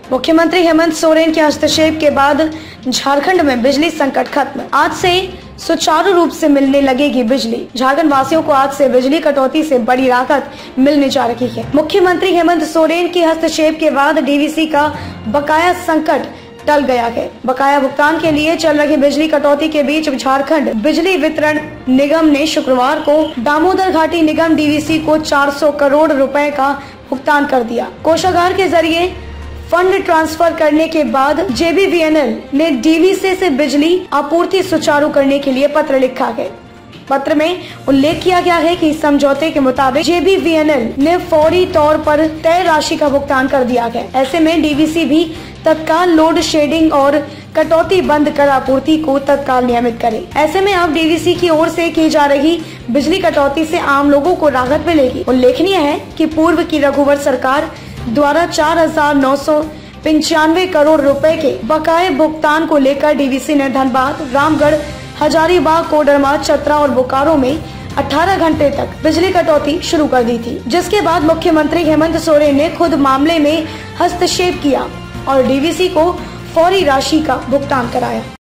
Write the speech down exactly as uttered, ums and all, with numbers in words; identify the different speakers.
Speaker 1: मुख्यमंत्री हेमंत सोरेन के हस्तक्षेप के बाद झारखंड में बिजली संकट खत्म। आज से सुचारू रूप से मिलने लगेगी बिजली। झारखंड वासियों को आज से बिजली कटौती से बड़ी राहत मिलने जा रही है। मुख्यमंत्री हेमंत सोरेन के हस्तक्षेप के बाद डीवीसी का बकाया संकट टल गया है। बकाया भुगतान के लिए चल रही बिजली कटौती के बीच झारखंड बिजली वितरण निगम ने शुक्रवार को दामोदर घाटी निगम डीवीसी को चार सौ करोड़ रुपए का भुगतान कर दिया। कोषागार के जरिए फंड ट्रांसफर करने के बाद जेबीवीएनएल ने डीवीसी से बिजली आपूर्ति सुचारू करने के लिए पत्र लिखा है। पत्र में उल्लेख किया गया है कि समझौते के मुताबिक जेबीवीएनएल ने फौरी तौर पर तय राशि का भुगतान कर दिया है। ऐसे में डीवीसी भी तत्काल लोड शेडिंग और कटौती बंद कर आपूर्ति को तत्काल नियमित करे। ऐसे में अब डीवीसी की ओर से की जा रही बिजली कटौती से आम लोगों को राहत मिलेगी। उल्लेखनीय है कि पूर्व की रघुवर सरकार द्वारा चार हजार नौ सौ पंचानवे करोड़ रुपए के बकाये भुगतान को लेकर डीवीसी ने धनबाद, रामगढ़, हजारीबाग, कोडरमा, चतरा और बोकारो में अठारह घंटे तक बिजली कटौती शुरू कर दी थी, जिसके बाद मुख्यमंत्री हेमंत सोरेन ने खुद मामले में हस्तक्षेप किया और डीवीसी को फौरी राशि का भुगतान कराया।